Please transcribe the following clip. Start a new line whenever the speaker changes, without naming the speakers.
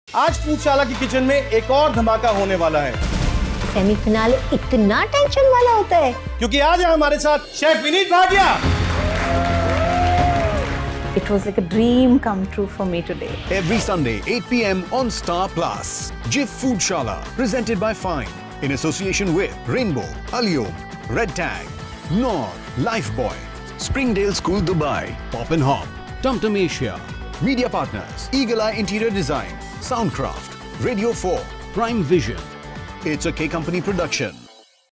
आज फूडशाला की किचन में एक और धमाका होने वाला है।
सेमीफिनाले इतना टेंशन वाला होता है?
क्योंकि आज है हमारे साथ chef Vineet Bhatia.
It was like a dream come true for me today.
Every Sunday, 8 p.m. on Star Plus. Jif Foodshala, presented by Fine, in association with Rainbow, Alium, Red Tag, Knorr, Lifebuoy, Springdale School Dubai, Pop and Hop, Tumtum Asia. Media partners, Eagle Eye Interior Design, Soundcraft, Radio 4, Prime Vision. It's a K Company production.